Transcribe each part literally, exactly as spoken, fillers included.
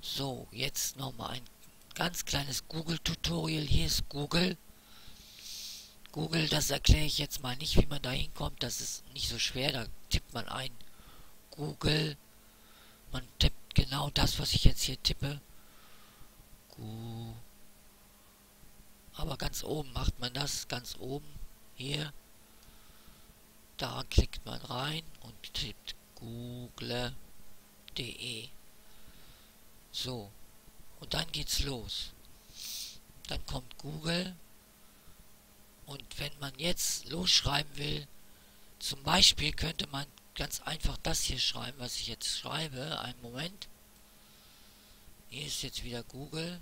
So, jetzt nochmal ein ganz kleines Google-Tutorial. Hier ist Google. Google, das erkläre ich jetzt mal nicht, wie man da hinkommt. Das ist nicht so schwer. Da tippt man ein Google. Man tippt genau das, was ich jetzt hier tippe. Gu Aber ganz oben macht man das. Ganz oben. Hier. Da klickt man rein und tippt google punkt de. So. Und dann geht's los. Dann kommt Google. Und wenn man jetzt losschreiben will, zum Beispiel könnte man ganz einfach das hier schreiben, was ich jetzt schreibe. Einen Moment. Hier ist jetzt wieder Google.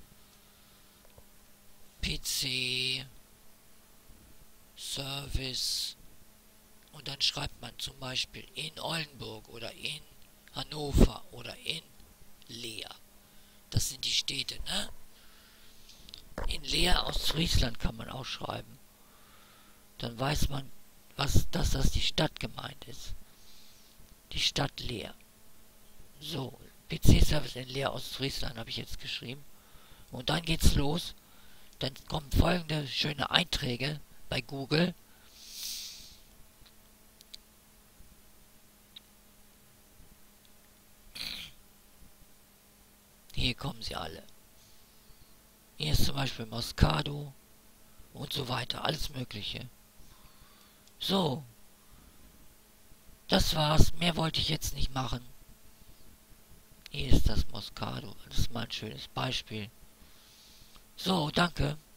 P C. Service. Und dann schreibt man zum Beispiel in Oldenburg oder in Hannover oder in Leer. Das sind die Städte, ne? In Leer aus Friesland kann man auch schreiben. Dann weiß man, was, dass das die Stadt gemeint ist. Die Stadt Leer. So, P C-Service in Leer aus Friesland habe ich jetzt geschrieben. Und dann geht's los. Dann kommen folgende schöne Einträge bei Google. Hier kommen sie alle. Hier ist zum Beispiel Moscado und so weiter. Alles Mögliche. So. Das war's. Mehr wollte ich jetzt nicht machen. Hier ist das Moscado. Das ist mal ein schönes Beispiel. So, danke.